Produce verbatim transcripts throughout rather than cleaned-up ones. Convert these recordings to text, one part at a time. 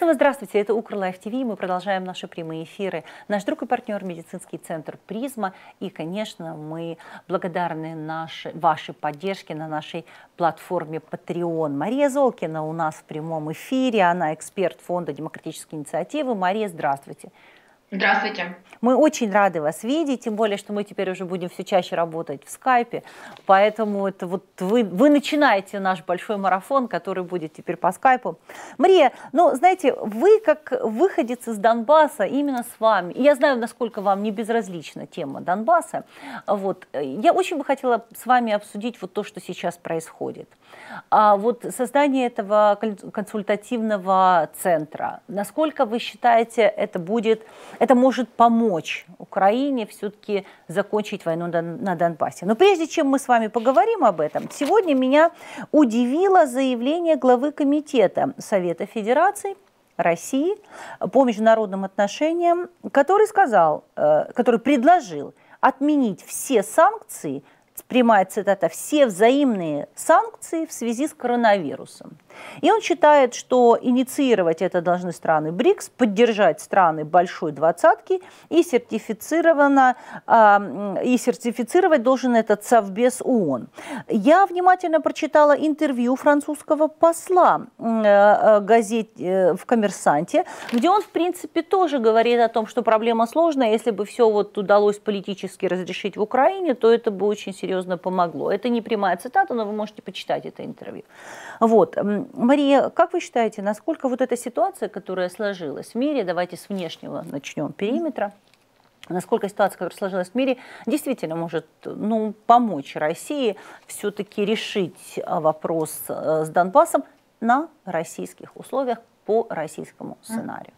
снова здравствуйте, это Укрлайф ТВ, мы продолжаем наши прямые эфиры. Наш друг и партнер медицинский центр «Призма». И, конечно, мы благодарны нашей, вашей поддержке на нашей платформе Patreon. Мария Золкина у нас в прямом эфире, она эксперт фонда демократической инициативы. Мария, здравствуйте. Здравствуйте. Мы очень рады вас видеть, тем более, что мы теперь уже будем все чаще работать в скайпе, поэтому это вот вы, вы начинаете наш большой марафон, который будет теперь по скайпу. Мария, ну, знаете, вы как выходец из Донбасса, именно с вами, и я знаю, насколько вам не безразлична тема Донбасса, вот, я очень бы хотела с вами обсудить вот то, что сейчас происходит. А вот создание этого консультативного центра, насколько вы считаете, это будет... Это может помочь Украине все-таки закончить войну на Донбассе. Но прежде чем мы с вами поговорим об этом, сегодня меня удивило заявление главы комитета Совета Федерации России по международным отношениям, который сказал, который предложил отменить все санкции, прямая цитата, все взаимные санкции в связи с коронавирусом. И он считает, что инициировать это должны страны БРИКС, поддержать страны Большой Двадцатки и, сертифицированно, и сертифицировать должен этот Совбез ООН. Я внимательно прочитала интервью французского посла газете, в «Коммерсанте», где он, в принципе, тоже говорит о том, что проблема сложная. Если бы все вот удалось политически разрешить в Украине, то это бы очень серьезно помогло. Это не прямая цитата, но вы можете почитать это интервью. Вот. Мария, как вы считаете, насколько вот эта ситуация, которая сложилась в мире, давайте с внешнего начнем периметра, насколько ситуация, которая сложилась в мире, действительно может, ну, помочь России все-таки решить вопрос с Донбассом на российских условиях по российскому сценарию?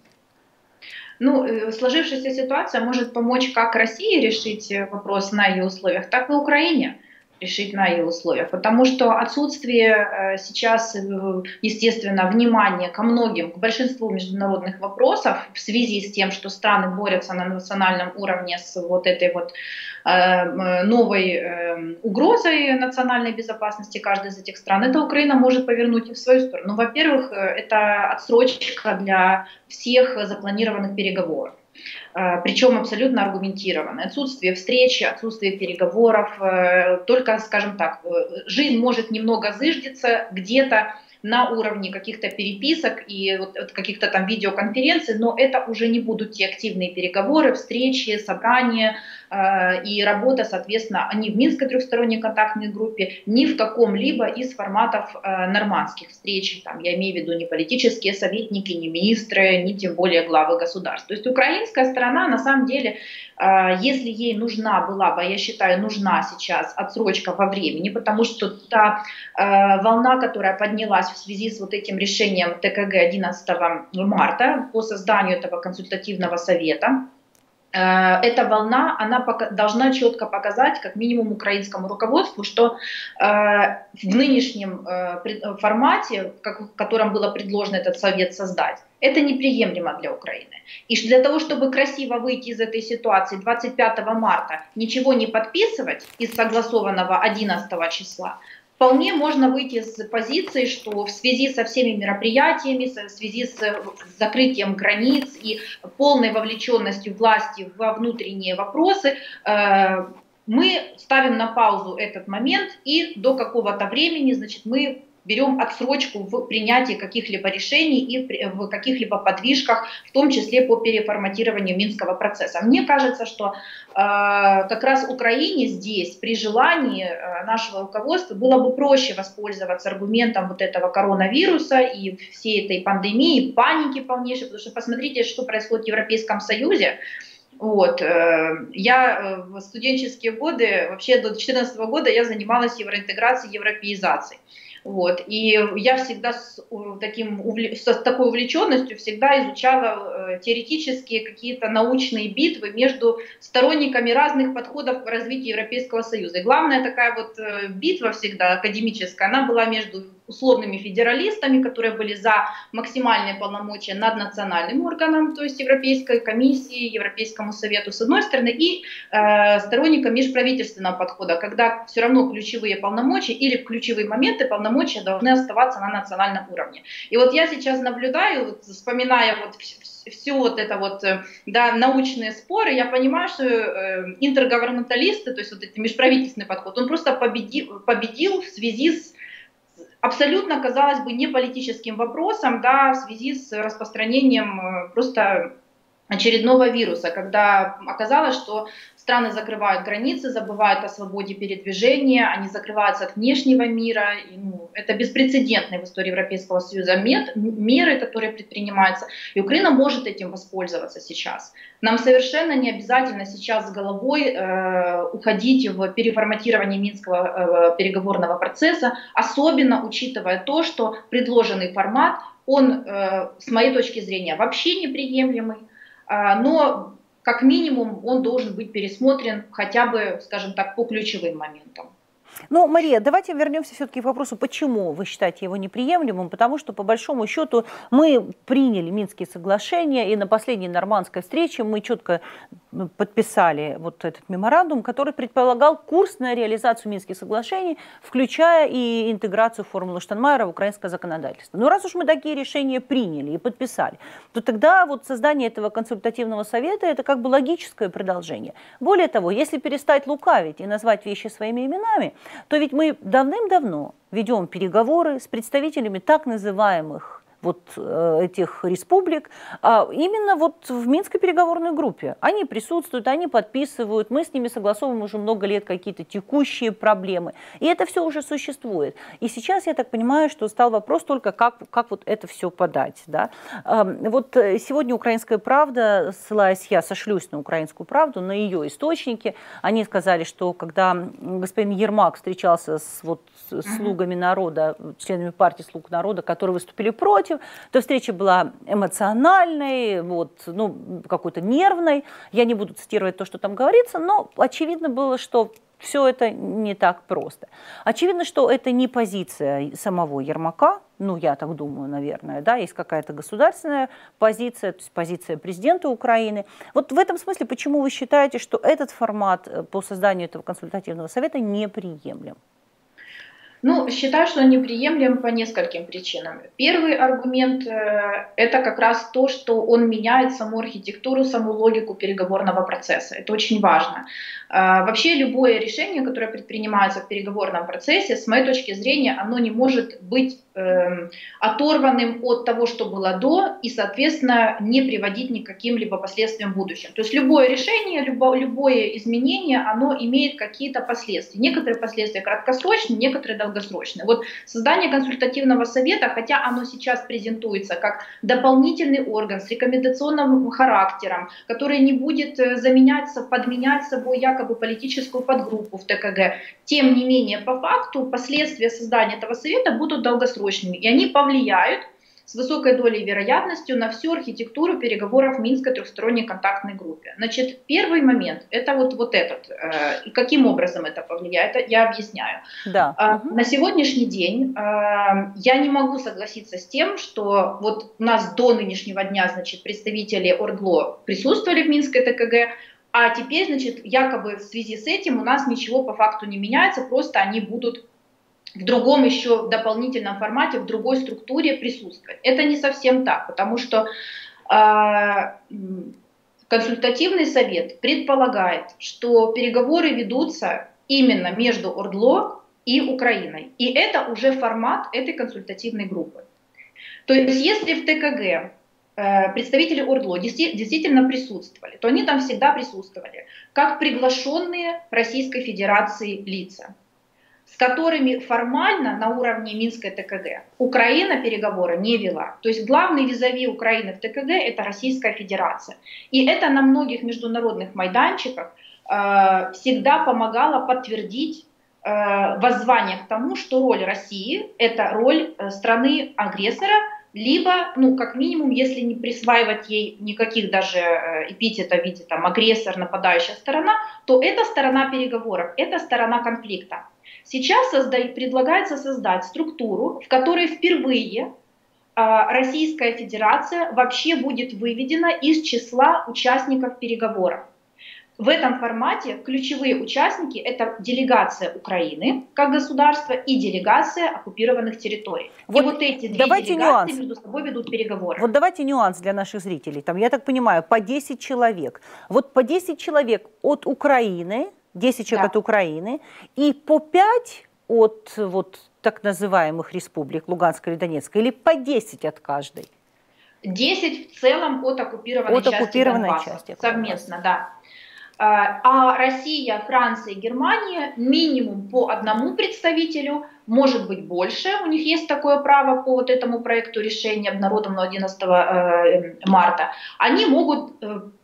Ну, сложившаяся ситуация может помочь как России решить вопрос на ее условиях, так и Украине решить на ее условиях. Потому что отсутствие сейчас, естественно, внимания ко многим, к большинству международных вопросов в связи с тем, что страны борются на национальном уровне с вот этой вот новой угрозой национальной безопасности каждой из этих стран, это Украина может повернуть в свою сторону. Во-первых, это отсрочка для всех запланированных переговоров. Причем абсолютно аргументированное. Отсутствие встречи, отсутствие переговоров. Только, скажем так, жизнь может немного зыждиться где-то на уровне каких-то переписок и вот каких-то там видеоконференций, но это уже не будут те активные переговоры, встречи, собрания э, и работа, соответственно, ни в Минской трехсторонней контактной группе, ни в каком-либо из форматов э, нормандских встреч. Там, я имею в виду не политические советники, не министры, ни тем более главы государств. То есть украинская сторона на самом деле, э, если ей нужна была бы, я считаю, нужна сейчас отсрочка во времени, потому что та э, волна, которая поднялась в связи с вот этим решением ТКГ одиннадцатого марта по созданию этого консультативного совета, эта волна, она должна четко показать, как минимум украинскому руководству, что в нынешнем формате, в котором было предложено этот совет создать, это неприемлемо для Украины. И для того, чтобы красиво выйти из этой ситуации двадцать пятого марта, ничего не подписывать из согласованного одиннадцатого числа, вполне можно выйти с позиции, что в связи со всеми мероприятиями, в связи с закрытием границ и полной вовлеченностью власти во внутренние вопросы, мы ставим на паузу этот момент и до какого-то времени, значит, мы берем отсрочку в принятии каких-либо решений и в каких-либо подвижках, в том числе по переформатированию Минского процесса. Мне кажется, что э, как раз Украине здесь при желании э, нашего руководства было бы проще воспользоваться аргументом вот этого коронавируса и всей этой пандемии, паники полнейшей, потому что посмотрите, что происходит в Европейском Союзе. Вот. Я в студенческие годы, вообще до две тысячи четырнадцатого года я занималась евроинтеграцией, европеизацией. Вот. И я всегда с, таким, с такой увлеченностью всегда изучала теоретические какие-то научные битвы между сторонниками разных подходов к развитию Европейского Союза. И главная такая вот битва всегда академическая, она была между условными федералистами, которые были за максимальные полномочия над национальным органом, то есть Европейской комиссии, Европейскому Совету с одной стороны, и э, сторонникам межправительственного подхода, когда все равно ключевые полномочия или ключевые моменты полномочия полномочия должны оставаться на национальном уровне. И вот я сейчас наблюдаю, вот, вспоминая вот все вот это вот, да, научные споры, я понимаю, что э, интерговернменталисты, то есть вот этот межправительственный подход, он просто победил, победил в связи с абсолютно, казалось бы, не политическим вопросом, да, в связи с распространением э, просто очередного вируса, когда оказалось, что страны закрывают границы, забывают о свободе передвижения, они закрываются от внешнего мира. И, ну, это беспрецедентные в истории Европейского Союза мет, меры, которые предпринимаются. И Украина может этим воспользоваться сейчас. Нам совершенно не обязательно сейчас с головой э, уходить в переформатирование Минского э, переговорного процесса, особенно учитывая то, что предложенный формат, он, э, с моей точки зрения, вообще неприемлемый. Но как минимум он должен быть пересмотрен хотя бы, скажем так, по ключевым моментам. Ну, Мария, давайте вернемся все-таки к вопросу, почему вы считаете его неприемлемым, потому что, по большому счету, мы приняли Минские соглашения, и на последней нормандской встрече мы четко подписали вот этот меморандум, который предполагал курс на реализацию Минских соглашений, включая и интеграцию формулы Штайнмайера в украинское законодательство. Но раз уж мы такие решения приняли и подписали, то тогда вот создание этого консультативного совета – это как бы логическое продолжение. Более того, если перестать лукавить и назвать вещи своими именами, то ведь мы давным-давно ведем переговоры с представителями так называемых вот этих республик, а именно вот в Минской переговорной группе. Они присутствуют, они подписывают, мы с ними согласовываем уже много лет какие-то текущие проблемы. И это все уже существует. И сейчас, я так понимаю, что стал вопрос только, как, как вот это все подать. Да? Вот сегодня «Украинская правда», ссылаясь, я сошлюсь на «Украинскую правду», на ее источники, они сказали, что когда господин Ермак встречался с вот, слугами народа, членами партии «Слуг народа», которые выступили против, то встреча была эмоциональной, вот, ну, какой-то нервной. Я не буду цитировать то, что там говорится, но очевидно было, что все это не так просто. Очевидно, что это не позиция самого Ермака, ну, я так думаю, наверное, да, есть какая-то государственная позиция, то есть позиция президента Украины. Вот в этом смысле, почему вы считаете, что этот формат по созданию этого консультативного совета неприемлем? Ну, считаю, что он неприемлем по нескольким причинам. Первый аргумент э, – это как раз то, что он меняет саму архитектуру, саму логику переговорного процесса. Это очень важно. Э, вообще любое решение, которое предпринимается в переговорном процессе, с моей точки зрения, оно не может быть э, оторванным от того, что было до, и, соответственно, не приводить ни к каким-либо последствиям в будущем. То есть любое решение, любо, любое изменение, оно имеет какие-то последствия. Некоторые последствия краткосрочные, некоторые долгосрочные. Вот создание консультативного совета, хотя оно сейчас презентуется как дополнительный орган с рекомендационным характером, который не будет заменять, подменять собой якобы политическую подгруппу в ТКГ, тем не менее, по факту последствия создания этого совета будут долгосрочными, и они повлияют с высокой долей вероятностью на всю архитектуру переговоров в Минской трехсторонней контактной группе. Значит, первый момент – это вот, вот этот. Э, и каким образом это повлияет, я объясняю. Да. Э, угу. На сегодняшний день э, я не могу согласиться с тем, что вот у нас до нынешнего дня, значит, представители ОРДЛО присутствовали в Минской ТКГ, а теперь, значит, якобы в связи с этим у нас ничего по факту не меняется, просто они будут в другом еще дополнительном формате, в другой структуре присутствовать. Это не совсем так, потому что э, консультативный совет предполагает, что переговоры ведутся именно между ОРДЛО и Украиной. И это уже формат этой консультативной группы. То есть если в ТКГ э, представители ОРДЛО действительно присутствовали, то они там всегда присутствовали как приглашенные Российской Федерации лица, с которыми формально на уровне Минской ТКГ Украина переговоры не вела. То есть главный визави Украины в ТКГ – это Российская Федерация. И это на многих международных майданчиках э, всегда помогало подтвердить э, воззвание к тому, что роль России – это роль э, страны-агрессора, либо, ну, как минимум, если не присваивать ей никаких даже эпитетов в виде там, агрессор, нападающая сторона, то это сторона переговоров, это сторона конфликта. Сейчас созда- предлагается создать структуру, в которой впервые э, Российская Федерация вообще будет выведена из числа участников переговоров. В этом формате ключевые участники – это делегация Украины как государства и делегация оккупированных территорий. Вот и вот эти две давайте делегации нюанс. между собой ведут переговоры. Вот давайте нюанс для наших зрителей. Там, я так понимаю, по десять человек. Вот по десять человек от Украины, десять человек Да. от Украины, и по пять от вот, так называемых республик Луганской или Донецкой, или по десять от каждой? десять в целом от оккупированной от части оккупированной Донбасса. Части Совместно, да. А Россия, Франция и Германия минимум по одному представителю, может быть больше. У них есть такое право по вот этому проекту решения, обнародованного одиннадцатого марта. Они могут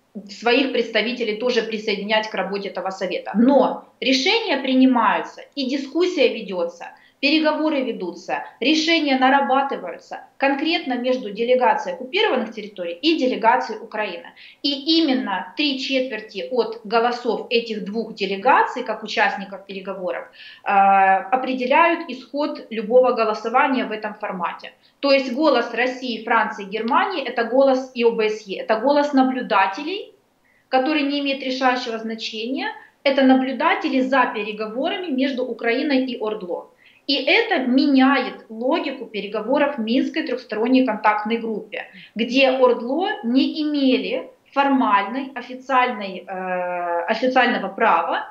своих представителей тоже присоединять к работе этого совета. Но решения принимаются и дискуссия ведется, переговоры ведутся, решения нарабатываются конкретно между делегацией оккупированных территорий и делегацией Украины. И именно три четверти от голосов этих двух делегаций, как участников переговоров, определяют исход любого голосования в этом формате. То есть голос России, Франции, Германии – это голос и ОБСЕ, это голос наблюдателей, который не имеет решающего значения, это наблюдатели за переговорами между Украиной и ОРДЛО. И это меняет логику переговоров в Минской трехсторонней контактной группе, где ОРДЛО не имели формальной, официальной, э, официального права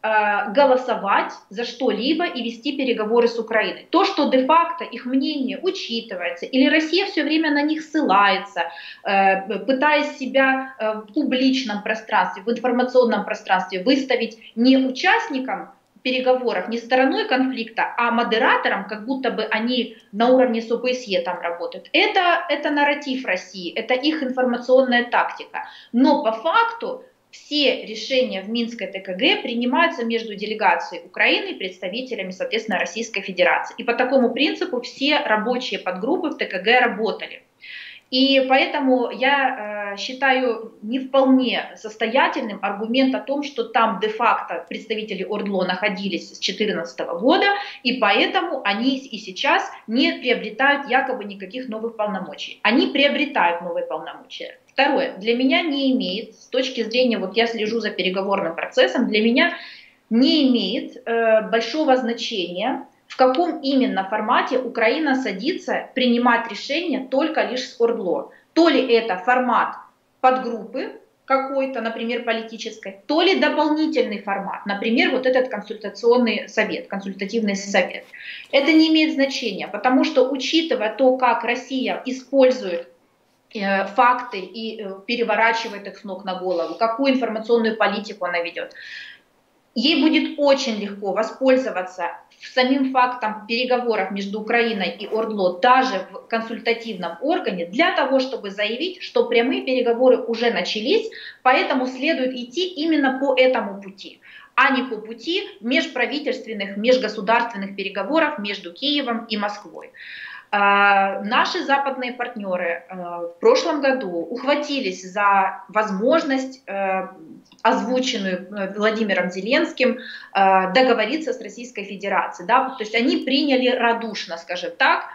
э, голосовать за что-либо и вести переговоры с Украиной. То, что де-факто их мнение учитывается, или Россия все время на них ссылается, э, пытаясь себя э, в публичном пространстве, в информационном пространстве выставить не участником переговоров, не стороной конфликта, а модератором, как будто бы они на уровне с ОБСЕ там работают. Это, это нарратив России, это их информационная тактика. Но по факту все решения в Минской ТКГ принимаются между делегацией Украины и представителями, соответственно, Российской Федерации. И по такому принципу все рабочие подгруппы в ТКГ работали. И поэтому я э, считаю не вполне состоятельным аргумент о том, что там де-факто представители ОРДЛО находились с две тысячи четырнадцатого года, и поэтому они и сейчас не приобретают якобы никаких новых полномочий. Они приобретают новые полномочия. Второе, для меня не имеет, с точки зрения, вот я слежу за переговорным процессом, для меня не имеет э, большого значения, в каком именно формате Украина садится принимать решения только лишь с ОРДЛО. То ли это формат подгруппы какой-то, например, политической, то ли дополнительный формат, например, вот этот консультационный совет, консультативный совет. Это не имеет значения, потому что, учитывая то, как Россия использует э, факты и э, переворачивает их с ног на голову, какую информационную политику она ведет, ей будет очень легко воспользоваться самим фактом переговоров между Украиной и ОРДЛО даже в консультативном органе для того, чтобы заявить, что прямые переговоры уже начались, поэтому следует идти именно по этому пути, а не по пути межправительственных, межгосударственных переговоров между Киевом и Москвой. Наши западные партнеры в прошлом году ухватились за возможность, озвученную Владимиром Зеленским, договориться с Российской Федерацией. Да? То есть они приняли радушно, скажем так,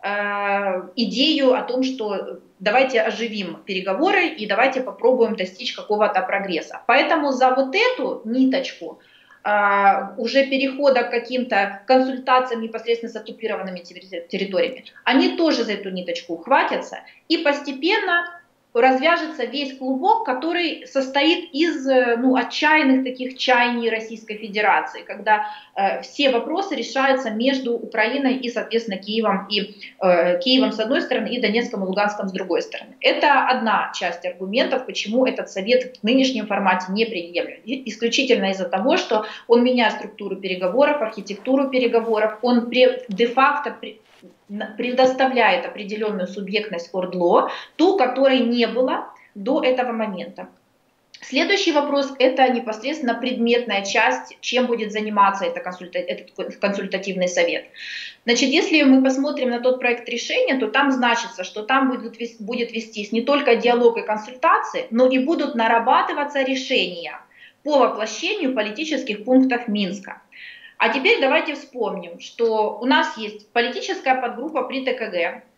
идею о том, что давайте оживим переговоры и давайте попробуем достичь какого-то прогресса. Поэтому за вот эту ниточку уже перехода к каким-то консультациям непосредственно с оккупированными территориями, они тоже за эту ниточку ухватятся, и постепенно развяжется весь клубок, который состоит из ну, отчаянных таких чаяний Российской Федерации, когда э, все вопросы решаются между Украиной и, соответственно, Киевом, и э, Киевом с одной стороны и Донецком и Луганском с другой стороны. Это одна часть аргументов, почему этот совет в нынешнем формате не приемлем. Исключительно из-за того, что он меняет структуру переговоров, архитектуру переговоров, он де-факто предоставляет определенную субъектность ОРДЛО, ту, которой не было до этого момента. Следующий вопрос – это непосредственно предметная часть, чем будет заниматься это консульта... этот консультативный совет. Значит, если мы посмотрим на тот проект решения, то там значится, что там будет, будет вестись не только диалог и консультации, но и будут нарабатываться решения по воплощению политических пунктов Минска. А теперь давайте вспомним, что у нас есть политическая подгруппа при ТКГ,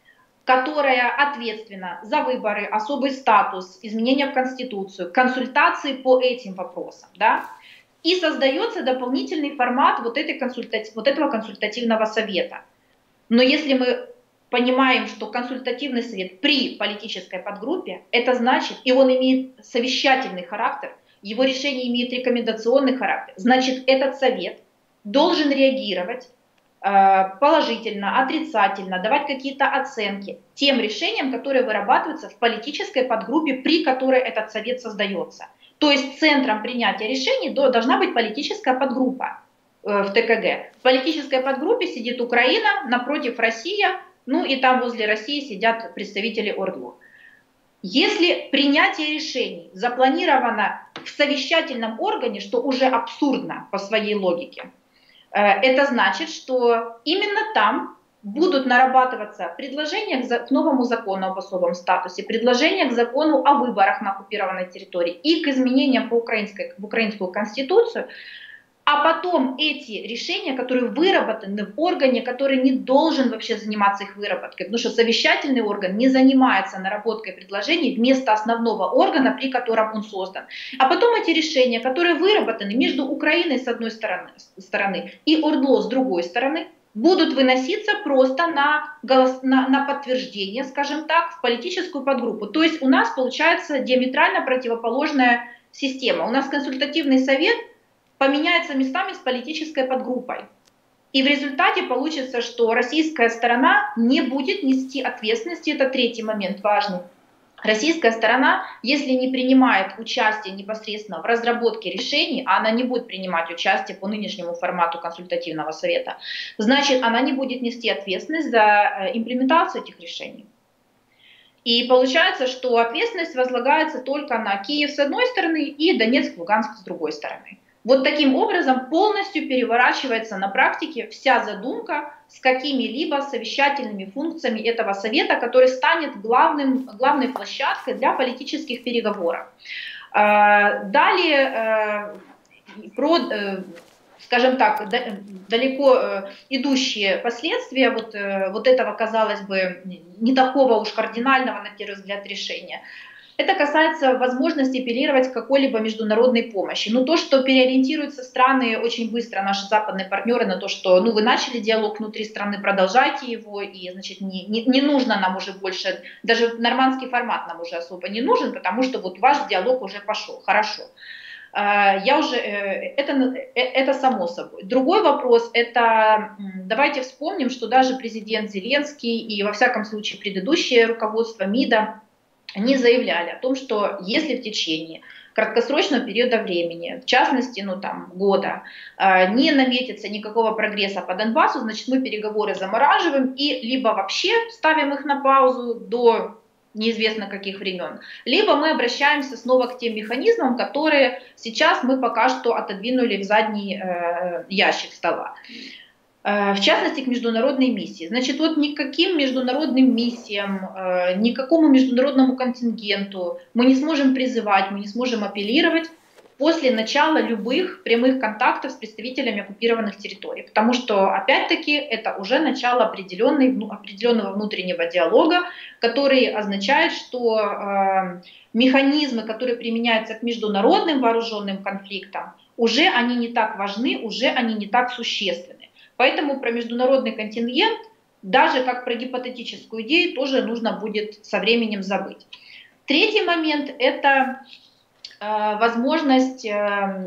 которая ответственна за выборы, особый статус, изменения в Конституцию, консультации по этим вопросам, да, и создается дополнительный формат вот, этой консультати... вот этого консультативного совета. Но если мы понимаем, что консультативный совет при политической подгруппе, это значит, и он имеет совещательный характер, его решение имеет рекомендационный характер, значит, этот совет должен реагировать положительно, отрицательно, давать какие-то оценки тем решениям, которые вырабатываются в политической подгруппе, при которой этот совет создается. То есть центром принятия решений должна быть политическая подгруппа в ТКГ. В политической подгруппе сидит Украина, напротив Россия, ну и там возле России сидят представители ОРДЛО. Если принятие решений запланировано в совещательном органе, что уже абсурдно по своей логике, это значит, что именно там будут нарабатываться предложения к новому закону об особом статусе, предложения к закону о выборах на оккупированной территории и к изменениям по украинской, в украинскую конституцию, а потом эти решения, которые выработаны в органе, который не должен вообще заниматься их выработкой, потому что совещательный орган не занимается наработкой предложений вместо основного органа, при котором он создан. А потом эти решения, которые выработаны между Украиной с одной стороны, стороны и ОРДЛО с другой стороны, будут выноситься просто на, голос, на, на подтверждение, скажем так, в политическую подгруппу. То есть у нас получается диаметрально противоположная система. У нас консультативный совет поменяется местами с политической подгруппой. И в результате получится, что российская сторона не будет нести ответственности. Это третий момент важный. Российская сторона, если не принимает участие непосредственно в разработке решений, а она не будет принимать участие по нынешнему формату консультативного совета, значит, она не будет нести ответственность за имплементацию этих решений. И получается, что ответственность возлагается только на Киев с одной стороны и Донецк, Луганск с другой стороны. Вот таким образом полностью переворачивается на практике вся задумка с какими-либо совещательными функциями этого совета, который станет главным, главной площадкой для политических переговоров. Далее, про, скажем так, далеко идущие последствия вот, вот этого, казалось бы, не такого уж кардинального, на первый взгляд, решения. Это касается возможности апеллировать к какой-либо международной помощи. Но то, что переориентируются страны очень быстро, наши западные партнеры, на то, что ну, вы начали диалог внутри страны, продолжайте его, и значит, не, не, не нужно нам уже больше, даже нормандский формат нам уже особо не нужен, потому что вот ваш диалог уже пошел, хорошо. Я уже, это, это само собой. Другой вопрос, это давайте вспомним, что даже президент Зеленский и во всяком случае предыдущее руководство МИДа, они заявляли о том, что если в течение краткосрочного периода времени, в частности, ну там года, не наметится никакого прогресса по Донбассу, значит мы переговоры замораживаем и либо вообще ставим их на паузу до неизвестно каких времен, либо мы обращаемся снова к тем механизмам, которые сейчас мы пока что отодвинули в задний э, ящик стола. В частности, к международной миссии. Значит, вот никаким международным миссиям, никакому международному контингенту мы не сможем призывать, мы не сможем апеллировать после начала любых прямых контактов с представителями оккупированных территорий. Потому что, опять-таки, это уже начало определенного внутреннего диалога, который означает, что механизмы, которые применяются к международным вооруженным конфликтам, уже они не так важны, уже они не так существенны. Поэтому про международный контингент, даже как про гипотетическую идею, тоже нужно будет со временем забыть. Третий момент – это э, возможность, э,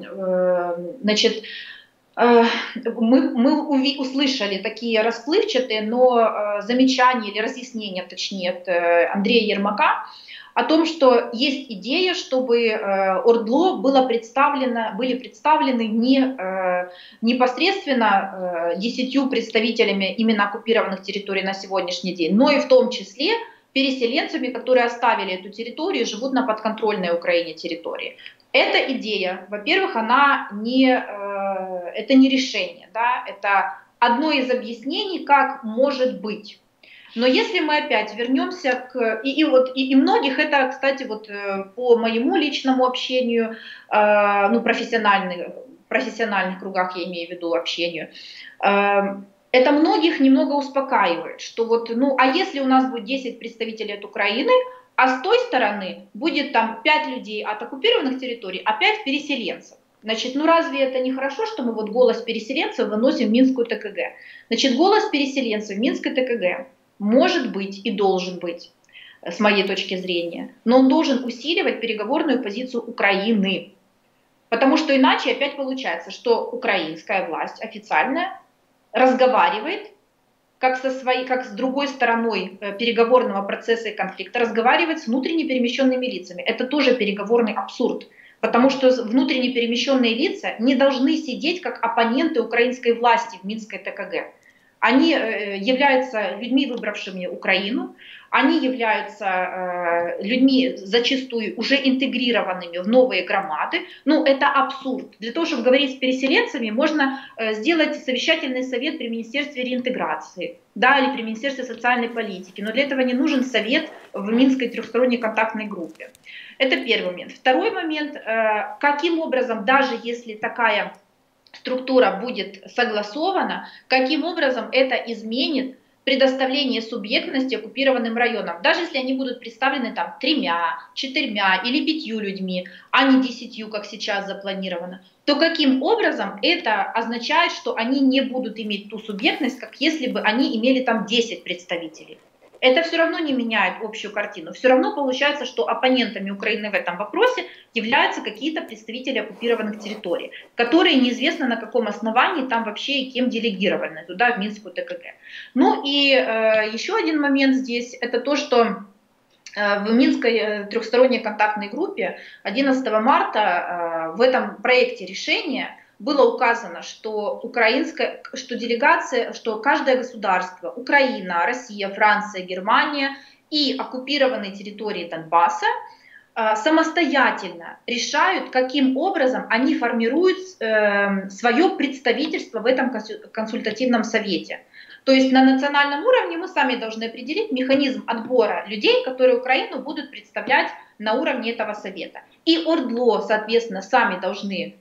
э, значит, э, мы, мы услышали такие расплывчатые, но э, замечания или разъяснения, точнее, от э, Андрея Ермака, о том, что есть идея, чтобы э, ОРДЛО было представлено, были представлены не э, непосредственно э, десятью представителями именно оккупированных территорий на сегодняшний день, но и в том числе переселенцами, которые оставили эту территорию и живут на подконтрольной Украине территории. Эта идея, во-первых, она не, э, это не решение, да, это одно из объяснений, как может быть. Но если мы опять вернемся к... И, и, вот, и, и многих это, кстати, вот по моему личному общению, э, ну, профессиональных, профессиональных кругах я имею в виду общению, э, это многих немного успокаивает, что вот, ну, а если у нас будет десять представителей от Украины, а с той стороны будет там пять людей от оккупированных территорий, а пять переселенцев. Значит, ну разве это не хорошо, что мы вот голос переселенцев выносим в Минскую ТКГ? Значит, голос переселенцев в Минской ТКГ может быть и должен быть, с моей точки зрения, но он должен усиливать переговорную позицию Украины. Потому что иначе опять получается, что украинская власть официальная разговаривает как, со своей, как с другой стороной переговорного процесса и конфликта, разговаривает с внутренне перемещенными лицами. Это тоже переговорный абсурд. Потому что внутренне перемещенные лица не должны сидеть как оппоненты украинской власти в Минской ТКГ. Они являются людьми, выбравшими Украину, они являются людьми, зачастую уже интегрированными в новые громады. Ну, это абсурд. Для того, чтобы говорить с переселенцами, можно сделать совещательный совет при Министерстве реинтеграции, да, или при Министерстве социальной политики. Но для этого не нужен совет в Минской трехсторонней контактной группе. Это первый момент. Второй момент, каким образом, даже если такая структура будет согласована, каким образом это изменит предоставление субъектности оккупированным районам, даже если они будут представлены там тремя, четырьмя или пятью людьми, а не десятью, как сейчас запланировано, то каким образом это означает, что они не будут иметь ту субъектность, как если бы они имели там десять представителей. Это все равно не меняет общую картину. Все равно получается, что оппонентами Украины в этом вопросе являются какие-то представители оккупированных территорий, которые неизвестно на каком основании там вообще и кем делегированы туда, в Минскую ТКГ. Ну и э, еще один момент здесь, это то, что э, в Минской э, трехсторонней контактной группе одиннадцатого марта э, в этом проекте решения было указано, что украинская, что делегация, что каждое государство, Украина, Россия, Франция, Германия и оккупированные территории Донбасса самостоятельно решают, каким образом они формируют свое представительство в этом консультативном совете. То есть на национальном уровне мы сами должны определить механизм отбора людей, которые Украину будут представлять на уровне этого совета. И ОРДЛО, соответственно, сами должны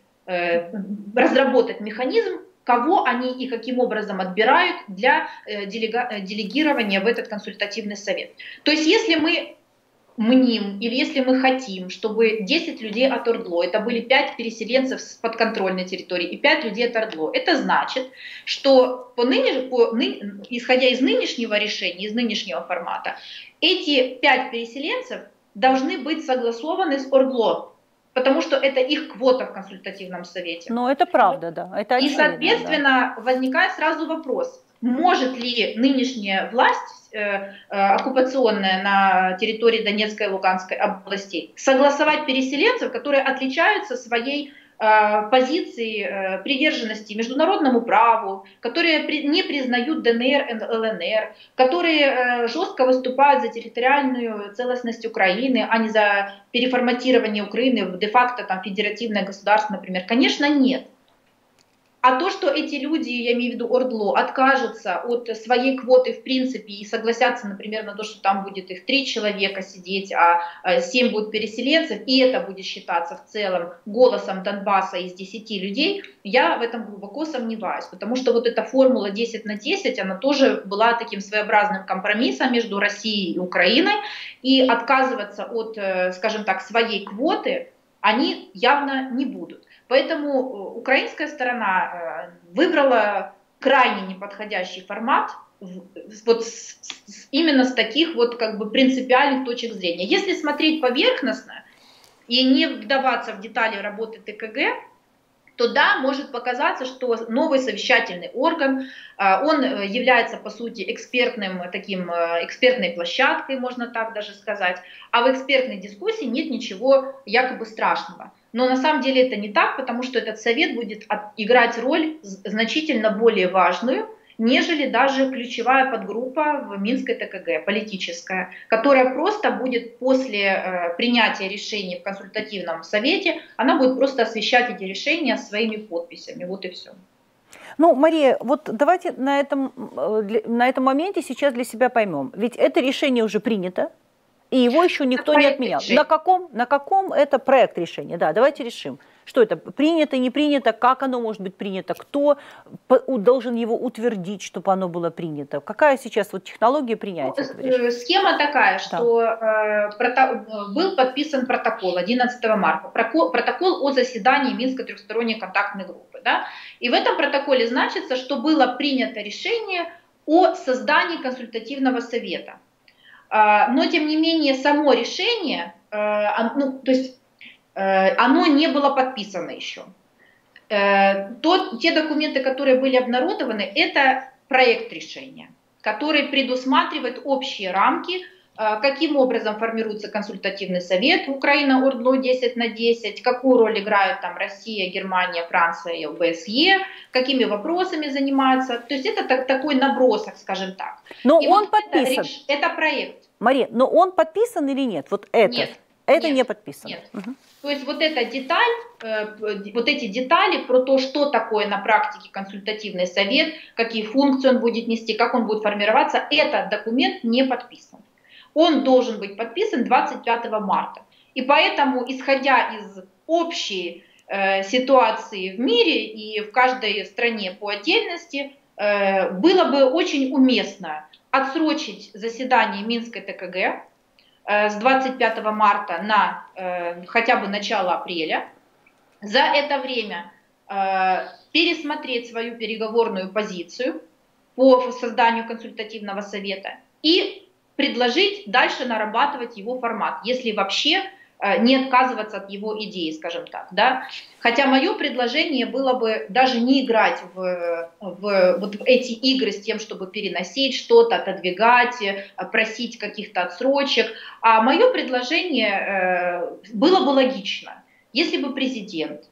разработать механизм, кого они и каким образом отбирают для делегирования в этот консультативный совет. То есть если мы мним или если мы хотим, чтобы десять людей от ОРДЛО, это были пять переселенцев с подконтрольной территории и пять людей от ОРДЛО, это значит, что по ныне, по, ны, исходя из нынешнего решения, из нынешнего формата, эти пять переселенцев должны быть согласованы с ОРДЛО. Потому что это их квота в консультативном совете. Ну, это правда, да. Это и, соответственно, да. возникает сразу вопрос, может ли нынешняя власть э, э, оккупационная на территории Донецкой и Луганской областей согласовать переселенцев, которые отличаются своей э, позицией э, приверженности международному праву, которые при, не признают ДНР и ЛНР, которые э, жестко выступают за территориальную целостность Украины, а не за переформатирование Украины в де-факто там, федеративное государство, например. Конечно, нет. А то, что эти люди, я имею в виду ОРДЛО, откажутся от своей квоты в принципе и согласятся, например, на то, что там будет их три человека сидеть, а семь будет переселенцев, и это будет считаться в целом голосом Донбасса из десяти людей, я в этом глубоко сомневаюсь. Потому что вот эта формула десять на десять, она тоже была таким своеобразным компромиссом между Россией и Украиной, и отказываться от, скажем так, своей квоты они явно не будут. Поэтому украинская сторона выбрала крайне неподходящий формат вот с, с, именно с таких вот как бы принципиальных точек зрения. Если смотреть поверхностно и не вдаваться в детали работы ТКГ, то да, может показаться, что новый совещательный орган, он является по сути экспертным, таким, экспертной площадкой, можно так даже сказать, а в экспертной дискуссии нет ничего якобы страшного. Но на самом деле это не так, потому что этот совет будет играть роль значительно более важную, нежели даже ключевая подгруппа в Минской ТКГ, политическая, которая просто будет после э, принятия решений в консультативном совете, она будет просто освещать эти решения своими подписями, вот и все. Ну, Мария, вот давайте на этом, на этом моменте сейчас для себя поймем, ведь это решение уже принято, и его еще никто не отменял. На каком, на каком это проект решения? Да, давайте решим. Что это? Принято, не принято? Как оно может быть принято? Кто должен его утвердить, чтобы оно было принято? Какая сейчас вот технология принятия этого решения? Схема такая, что да. прото... был подписан протокол одиннадцатого марта, протокол о заседании Минской трехсторонней контактной группы. Да? И в этом протоколе значится, что было принято решение о создании консультативного совета. Но, тем не менее, само решение, ну, то есть, оно не было подписано еще. То, те документы, которые были обнародованы, это проект решения, который предусматривает общие рамки, каким образом формируется консультативный совет Украина ОРДЛО десять на десять, какую роль играют там Россия, Германия, Франция и ОБСЕ, какими вопросами занимаются. То есть это так, такой набросок, скажем так. Но и он вот подписан. Это, это проект. Мария, но он подписан или нет? Вот это. Нет. Это нет, не подписано. Нет. Угу. То есть вот эта деталь, э, вот эти детали про то, что такое на практике консультативный совет, какие функции он будет нести, как он будет формироваться, этот документ не подписан. Он должен быть подписан двадцать пятого марта. И поэтому, исходя из общей э, ситуации в мире и в каждой стране по отдельности, э, было бы очень уместно отсрочить заседание Минской ТКГ с двадцать пятого марта на э, хотя бы начало апреля. За это время э, пересмотреть свою переговорную позицию по созданию консультативного совета и предложить дальше нарабатывать его формат, если вообще э, не отказываться от его идеи, скажем так. Да? Хотя мое предложение было бы даже не играть в, в, вот в эти игры с тем, чтобы переносить что-то, отодвигать, просить каких-то отсрочек. А мое предложение э, было бы логично, если бы президент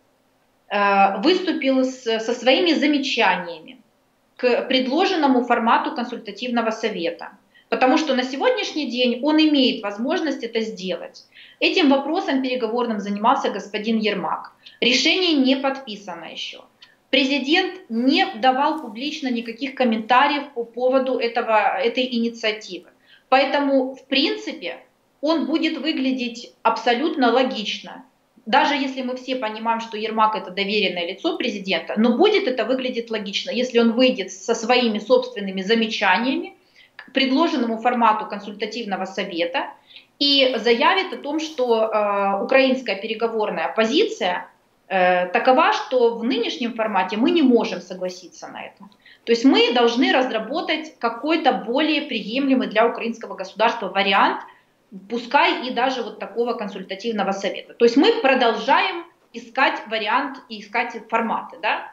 э, выступил с, со своими замечаниями к предложенному формату консультативного совета. Потому что на сегодняшний день он имеет возможность это сделать. Этим вопросом переговорным занимался господин Ермак. Решение не подписано еще. Президент не давал публично никаких комментариев по поводу этого, этой инициативы. Поэтому, в принципе, он будет выглядеть абсолютно логично. Даже если мы все понимаем, что Ермак это доверенное лицо президента, но будет это выглядеть логично, если он выйдет со своими собственными замечаниями к предложенному формату консультативного совета и заявит о том, что э, украинская переговорная позиция э, такова, что в нынешнем формате мы не можем согласиться на это. То есть мы должны разработать какой-то более приемлемый для украинского государства вариант, пускай и даже вот такого консультативного совета. То есть мы продолжаем искать вариант и искать форматы, да?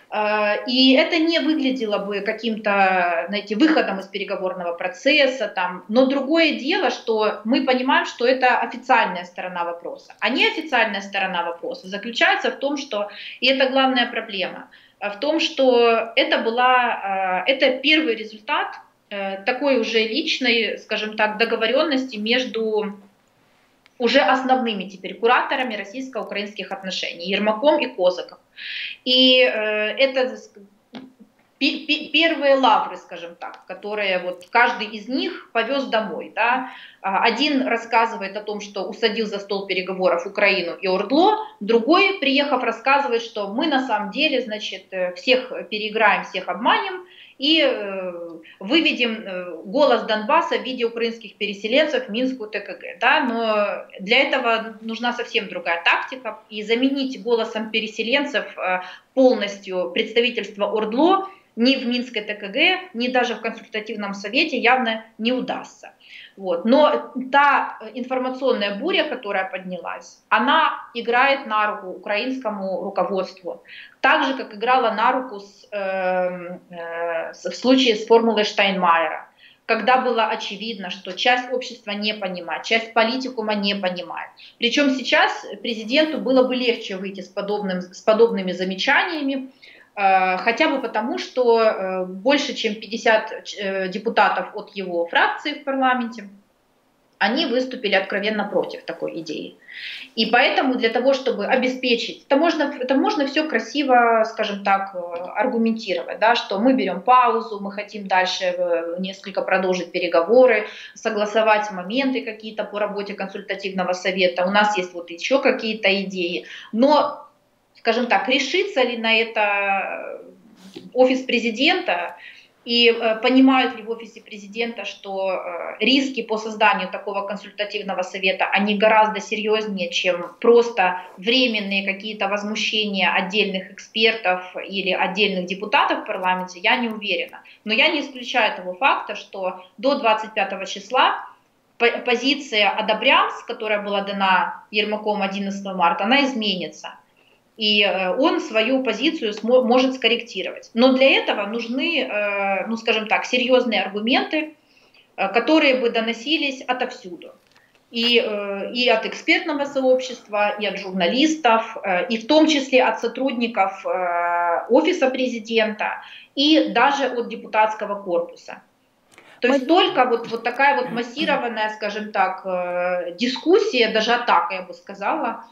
И это не выглядело бы каким-то, знаете, выходом из переговорного процесса, там. Но другое дело, что мы понимаем, что это официальная сторона вопроса. А неофициальная сторона вопроса заключается в том, что, и это главная проблема, в том, что это была, это первый результат такой уже личной, скажем так, договоренности между уже основными теперь кураторами российско-украинских отношений, Ермаком и Козаком. И э, это первые лавры, скажем так, которые вот каждый из них повез домой. Да? Один рассказывает о том, что усадил за стол переговоров Украину и ОРДЛО, другой, приехав, рассказывает, что мы на самом деле, значит, всех переиграем, всех обманем и выведем голос Донбасса в виде украинских переселенцев в Минскую ТКГ. Да? Но для этого нужна совсем другая тактика, и заменить голосом переселенцев полностью представительство ОРДЛО ни в Минской ТКГ, ни даже в консультативном совете явно не удастся. Вот. Но та информационная буря, которая поднялась, она играет на руку украинскому руководству. Так же, как играла на руку с, э, э, в случае с формулой Штайнмайера, когда было очевидно, что часть общества не понимает, часть политикума не понимает. Причем сейчас президенту было бы легче выйти с, подобным, с подобными замечаниями, хотя бы потому, что больше чем пятьдесят депутатов от его фракции в парламенте, они выступили откровенно против такой идеи. И поэтому для того, чтобы обеспечить, это можно, это можно все красиво, скажем так, аргументировать, да, что мы берем паузу, мы хотим дальше несколько продолжить переговоры, согласовать моменты какие-то по работе консультативного совета, у нас есть вот еще какие-то идеи, но скажем так, решится ли на это офис президента, и э, понимают ли в офисе президента, что э, риски по созданию такого консультативного совета, они гораздо серьезнее, чем просто временные какие-то возмущения отдельных экспертов или отдельных депутатов в парламенте, я не уверена. Но я не исключаю того факта, что до двадцать пятого числа позиция «одобрямс», которая была дана Ермаком одиннадцатого марта, она изменится. И он свою позицию может скорректировать. Но для этого нужны, ну скажем так, серьезные аргументы, которые бы доносились отовсюду. И, и от экспертного сообщества, и от журналистов, и в том числе от сотрудников офиса президента, и даже от депутатского корпуса. То есть только вот, вот такая вот массированная, скажем так, дискуссия, даже атака, я бы сказала,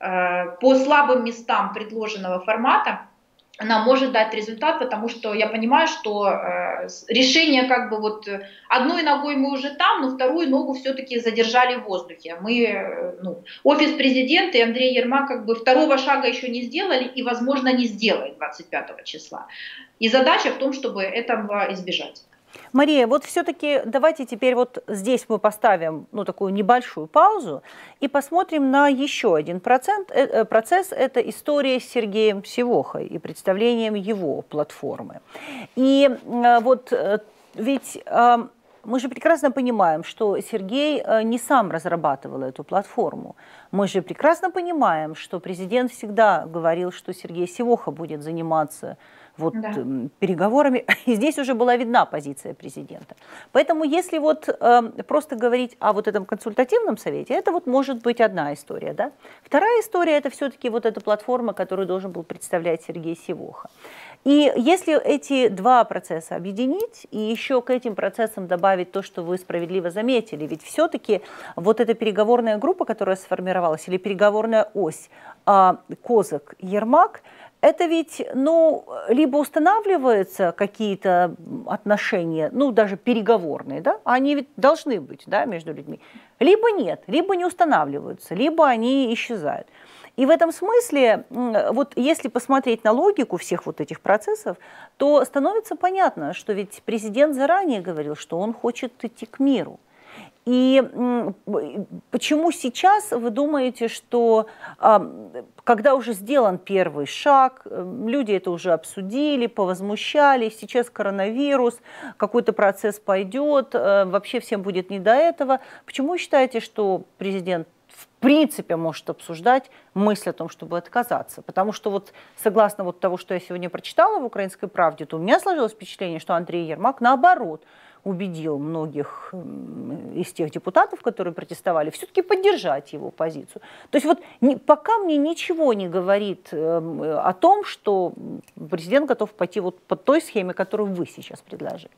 по слабым местам предложенного формата, она может дать результат, потому что я понимаю, что решение как бы вот одной ногой мы уже там, но вторую ногу все-таки задержали в воздухе. Мы, ну, офис президента и Андрей Ермак как бы второго шага еще не сделали и, возможно, не сделает двадцать пятого числа. И задача в том, чтобы этого избежать. Мария, вот все-таки давайте теперь вот здесь мы поставим, ну, такую небольшую паузу и посмотрим на еще один процент, э, процесс. Это история с Сергеем Сивохой и представлением его платформы. И э, вот э, ведь э, мы же прекрасно понимаем, что Сергей э, не сам разрабатывал эту платформу. Мы же прекрасно понимаем, что президент всегда говорил, что Сергей Сивоха будет заниматься вот, да. переговорами, и здесь уже была видна позиция президента. Поэтому если вот э, просто говорить о вот этом консультативном совете, это вот может быть одна история. Да? Вторая история – это все-таки вот эта платформа, которую должен был представлять Сергей Сивоха. И если эти два процесса объединить, и еще к этим процессам добавить то, что вы справедливо заметили, ведь все-таки вот эта переговорная группа, которая сформировалась, или переговорная ось э, Козак-Ермак, это ведь, ну, либо устанавливаются какие-то отношения, ну, даже переговорные, да, они ведь должны быть, да, между людьми, либо нет, либо не устанавливаются, либо они исчезают. И в этом смысле, вот если посмотреть на логику всех вот этих процессов, то становится понятно, что ведь президент заранее говорил, что он хочет идти к миру. И почему сейчас вы думаете, что когда уже сделан первый шаг, люди это уже обсудили, повозмущались, сейчас коронавирус, какой-то процесс пойдет, вообще всем будет не до этого, почему вы считаете, что президент в принципе может обсуждать мысль о том, чтобы отказаться? Потому что вот согласно вот того, что я сегодня прочитала в «Украинской правде», то у меня сложилось впечатление, что Андрей Ермак наоборот убедил многих из тех депутатов, которые протестовали, все-таки поддержать его позицию. То есть вот не, пока мне ничего не говорит э, о том, что президент готов пойти вот по той схеме, которую вы сейчас предложили.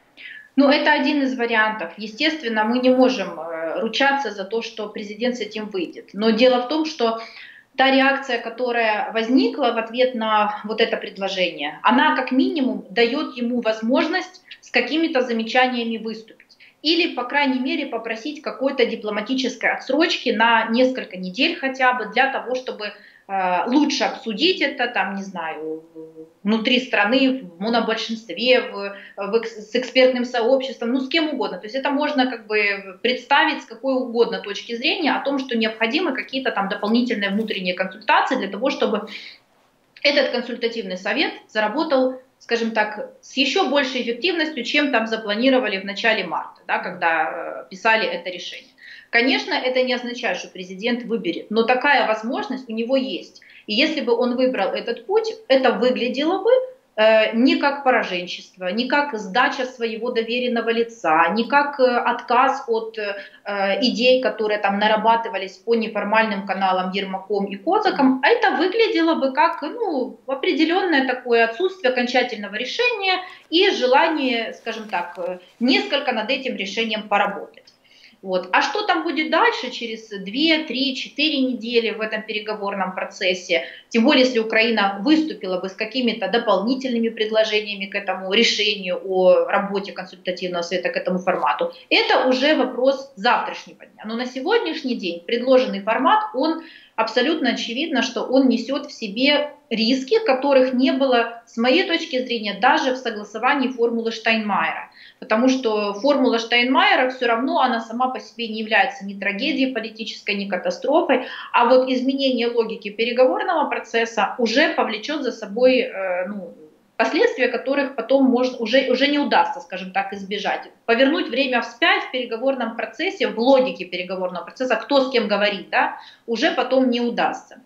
Ну, это один из вариантов. Естественно, мы не можем э, ручаться за то, что президент с этим выйдет. Но дело в том, что та реакция, которая возникла в ответ на вот это предложение, она как минимум дает ему возможность с какими-то замечаниями выступить. Или, по крайней мере, попросить какой-то дипломатической отсрочки на несколько недель хотя бы, для того, чтобы э, лучше обсудить это, там, не знаю, внутри страны, в монобольшинстве, в, в, с экспертным сообществом, ну, с кем угодно. То есть это можно как бы представить с какой угодно точки зрения о том, что необходимы какие-то там дополнительные внутренние консультации для того, чтобы этот консультативный совет заработал, скажем так, с еще большей эффективностью, чем там запланировали в начале марта, да, когда э, писали это решение. Конечно, это не означает, что президент выберет, но такая возможность у него есть. И если бы он выбрал этот путь, это выглядело бы э, не как пораженчество, не как сдача своего доверенного лица, не как э, отказ от э, идей, которые там нарабатывались по неформальным каналам Ермаком и Козаком, а это выглядело бы как, ну, определенное такое отсутствие окончательного решения и желание, скажем так, несколько над этим решением поработать. Вот. А что там будет дальше, через две, три, четыре недели в этом переговорном процессе, тем более, если Украина выступила бы с какими-то дополнительными предложениями к этому решению о работе консультативного совета, к этому формату, это уже вопрос завтрашнего дня. Но на сегодняшний день предложенный формат, он абсолютно очевидно, что он несет в себе риски, которых не было, с моей точки зрения, даже в согласовании формулы Штайнмайера. Потому что формула Штайнмайера все равно, она сама по себе не является ни трагедией политической, ни катастрофой, а вот изменение логики переговорного процесса уже повлечет за собой э, ну, последствия, которых потом можно, уже, уже не удастся, скажем так, избежать. Повернуть время вспять в переговорном процессе, в логике переговорного процесса, кто с кем говорит, да, уже потом не удастся.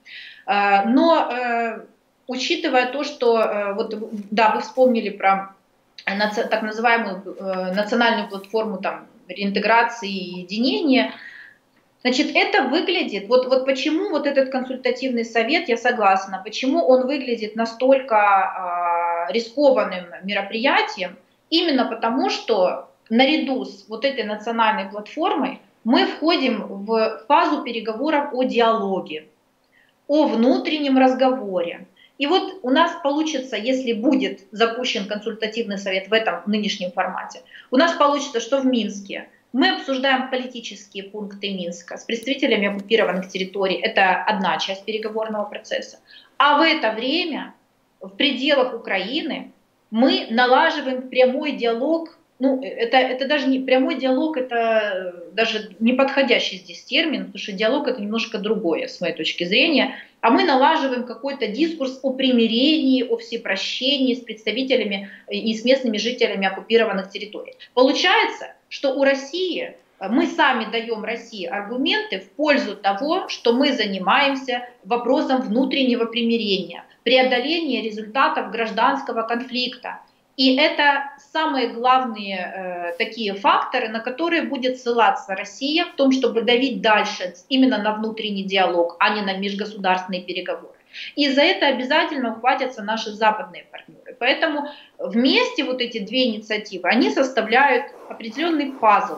Но учитывая то, что, вот, да, вы вспомнили про так называемую национальную платформу там, реинтеграции и единения, значит, это выглядит, вот, вот почему вот этот консультативный совет, я согласна, почему он выглядит настолько э, рискованным мероприятием, именно потому, что наряду с вот этой национальной платформой мы входим в фазу переговоров о диалоге, о внутреннем разговоре. И вот у нас получится, если будет запущен консультативный совет в этом нынешнем формате, у нас получится, что в Минске мы обсуждаем политические пункты Минска с представителями оккупированных территорий. Это одна часть переговорного процесса. А в это время в пределах Украины мы налаживаем прямой диалог. Ну, это, это даже не прямой диалог, это даже не подходящий здесь термин, потому что диалог это немножко другое, с моей точки зрения. А мы налаживаем какой-то дискурс о примирении, о всепрощении с представителями и с местными жителями оккупированных территорий. Получается, что у России, мы сами даем России аргументы в пользу того, что мы занимаемся вопросом внутреннего примирения, преодоления результатов гражданского конфликта. И это самые главные э, такие факторы, на которые будет ссылаться Россия в том, чтобы давить дальше именно на внутренний диалог, а не на межгосударственные переговоры. И за это обязательно ухватятся наши западные партнеры. Поэтому вместе вот эти две инициативы, они составляют определенный пазл,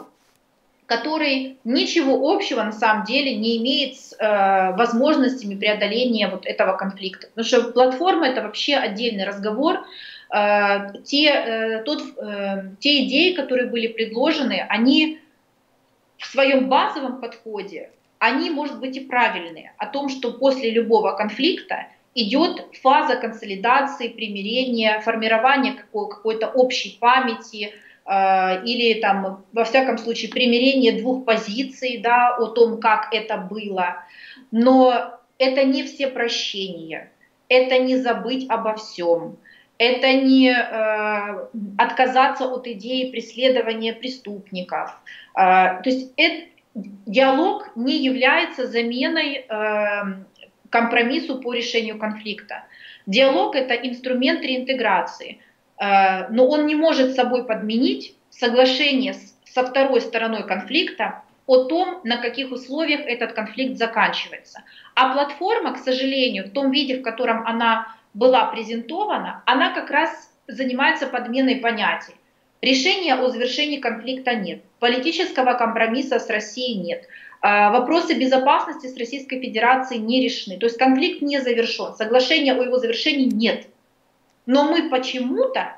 который ничего общего на самом деле не имеет с э, возможностями преодоления вот этого конфликта. Потому что платформа это вообще отдельный разговор. Э, те, э, тот, э, те идеи, которые были предложены, они в своем базовом подходе, они, может быть, и правильные. О том, что после любого конфликта идет фаза консолидации, примирения, формирования какой- какой-то общей памяти, или там, во всяком случае, примирение двух позиций, да, о том, как это было. Но это не все прощения, это не забыть обо всем, это не э, отказаться от идеи преследования преступников. Э, то есть это, диалог не является заменой э, компромиссу по решению конфликта. Диалог — это инструмент реинтеграции. Но он не может собой подменить соглашение со второй стороной конфликта о том, на каких условиях этот конфликт заканчивается. А платформа, к сожалению, в том виде, в котором она была презентована, она как раз занимается подменой понятий. Решения о завершении конфликта нет, политического компромисса с Россией нет, вопросы безопасности с Российской Федерацией не решены. То есть конфликт не завершен, соглашения о его завершении нет. Но мы почему-то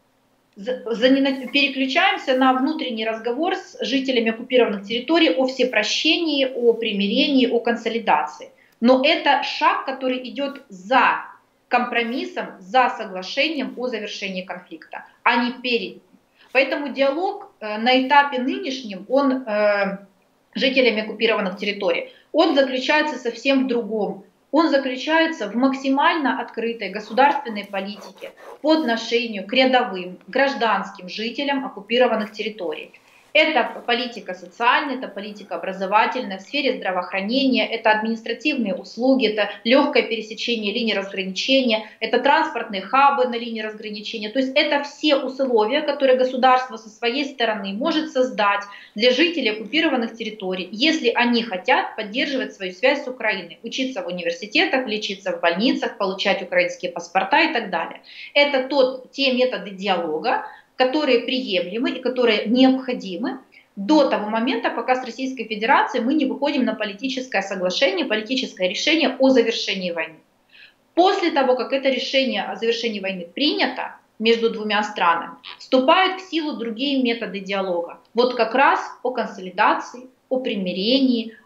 переключаемся на внутренний разговор с жителями оккупированных территорий о всепрощении, о примирении, о консолидации. Но это шаг, который идет за компромиссом, за соглашением о завершении конфликта, а не перед. Поэтому диалог на этапе нынешнем, он жителями оккупированных территорий, он заключается совсем в другом. Он заключается в максимально открытой государственной политике по отношению к рядовым гражданским жителям оккупированных территорий. Это политика социальная, это политика образовательная, в сфере здравоохранения, это административные услуги, это легкое пересечение линии разграничения, это транспортные хабы на линии разграничения. То есть это все условия, которые государство со своей стороны может создать для жителей оккупированных территорий, если они хотят поддерживать свою связь с Украиной, учиться в университетах, лечиться в больницах, получать украинские паспорта и так далее. Это тот, те методы диалога, которые приемлемы и которые необходимы до того момента, пока с Российской Федерацией мы не выходим на политическое соглашение, политическое решение о завершении войны. После того, как это решение о завершении войны принято между двумя странами, вступают в силу другие методы диалога. Вот как раз о консолидации, о примирении,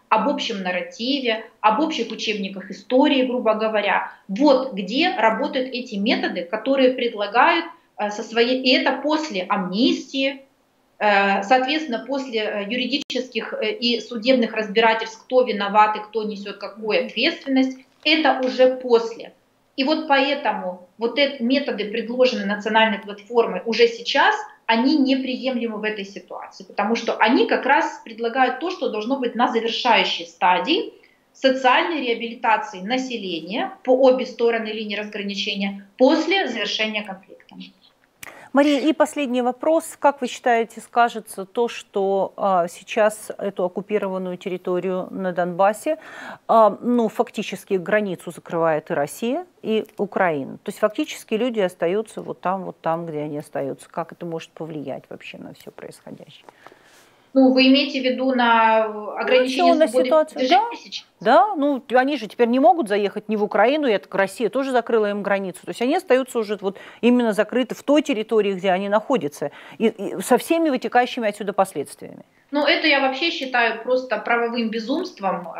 об общем нарративе, об общих учебниках истории, грубо говоря. Вот где работают эти методы, которые предлагают со своей... И это после амнистии, соответственно, после юридических и судебных разбирательств, кто виноват и кто несет какую ответственность, это уже после. И вот поэтому вот эти методы, предложенные национальной платформой уже сейчас, они неприемлемы в этой ситуации, потому что они как раз предлагают то, что должно быть на завершающей стадии социальной реабилитации населения по обе стороны линии разграничения после завершения конфликта. Мария, и последний вопрос. Как вы считаете, скажется то, что а, сейчас эту оккупированную территорию на Донбассе, а, ну, фактически границу закрывает и Россия, и Украина? То есть фактически люди остаются вот там, вот там, где они остаются. Как это может повлиять вообще на все происходящее? Ну, вы имеете в виду на ограничение ну, свободы передвижения сейчас? Да, ну они же теперь не могут заехать ни в Украину, и это Россия тоже закрыла им границу. То есть они остаются уже вот именно закрыты в той территории, где они находятся, и, и со всеми вытекающими отсюда последствиями. Ну, это я вообще считаю просто правовым безумством,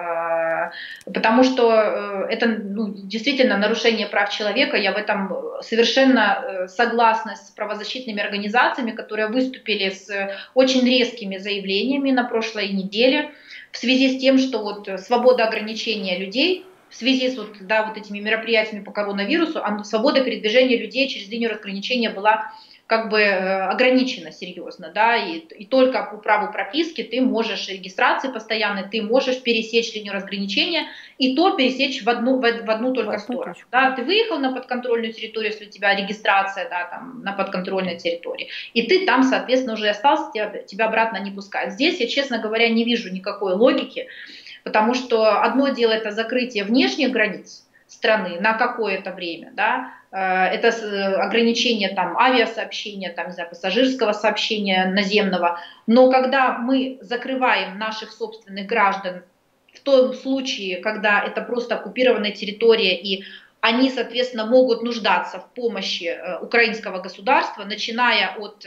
потому что это ну, действительно нарушение прав человека. Я в этом совершенно согласна с правозащитными организациями, которые выступили с очень резкими заявлениями на прошлой неделе в связи с тем, что вот свобода ограничения людей в связи с вот, да, вот этими мероприятиями по коронавирусу, свобода передвижения людей через линию разграничения была как бы ограничено серьезно, да, и, и только по праву прописки ты можешь, регистрации постоянной, ты можешь пересечь линию разграничения, и то пересечь в одну, в, в одну только в сторону. Да, ты выехал на подконтрольную территорию, если у тебя регистрация, да, там, на подконтрольной территории, и ты там, соответственно, уже остался, тебя, тебя обратно не пускают. Здесь я, честно говоря, не вижу никакой логики, потому что одно дело это закрытие внешних границ страны на какое-то время, да, это ограничение там авиасообщения, там, не знаю, пассажирского сообщения наземного, но когда мы закрываем наших собственных граждан в том случае, когда это просто оккупированная территория и они, соответственно, могут нуждаться в помощи украинского государства, начиная от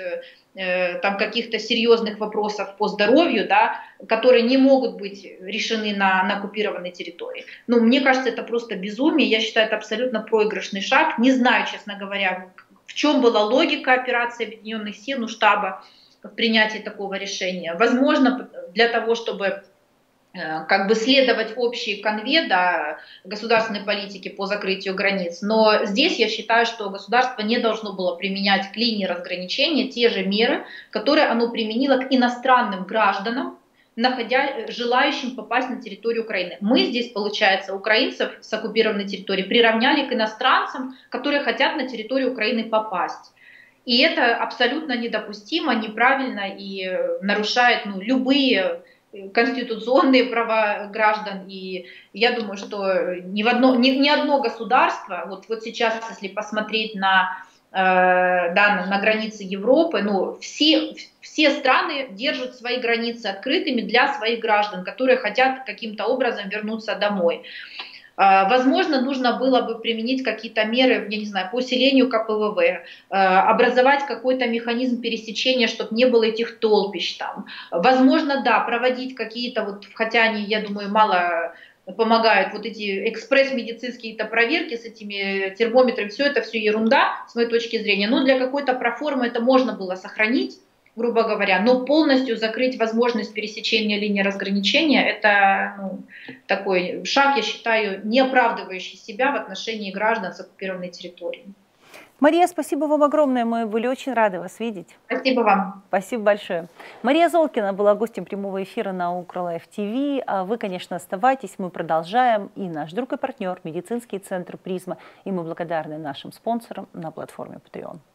там каких-то серьезных вопросов по здоровью, да, которые не могут быть решены на, на оккупированной территории. Ну, мне кажется, это просто безумие, я считаю, это абсолютно проигрышный шаг. Не знаю, честно говоря, в чем была логика операции Объединенных сил, ну, штаба в принятии такого решения. Возможно, для того, чтобы как бы следовать общей конве, да, государственной политики по закрытию границ. Но здесь я считаю, что государство не должно было применять к линии разграничения те же меры, которые оно применило к иностранным гражданам, находя, желающим попасть на территорию Украины. Мы здесь, получается, украинцев с оккупированной территории приравняли к иностранцам, которые хотят на территорию Украины попасть. И это абсолютно недопустимо, неправильно и нарушает ну, любые конституционные права граждан, и я думаю, что ни, в одно, ни, ни одно государство, вот, вот сейчас, если посмотреть на, э, да, на, на границы Европы, ну, все, все страны держат свои границы открытыми для своих граждан, которые хотят каким-то образом вернуться домой. Возможно, нужно было бы применить какие-то меры, я не знаю, по усилению ка пэ вэ вэ, образовать какой-то механизм пересечения, чтобы не было этих толпищ там. Возможно, да, проводить какие-то, вот, хотя они, я думаю, мало помогают, вот эти экспресс-медицинские проверки с этими термометрами, все это все ерунда, с моей точки зрения. Но для какой-то проформы это можно было сохранить, грубо говоря, но полностью закрыть возможность пересечения линии разграничения, это ну, такой шаг, я считаю, не оправдывающий себя в отношении граждан с оккупированной территории. Мария, спасибо вам огромное, мы были очень рады вас видеть. Спасибо вам. Спасибо большое. Мария Золкина была гостем прямого эфира на Укрлайф ТВ. А вы, конечно, оставайтесь, мы продолжаем. И наш друг и партнер, медицинский центр «Призма». И мы благодарны нашим спонсорам на платформе Patreon.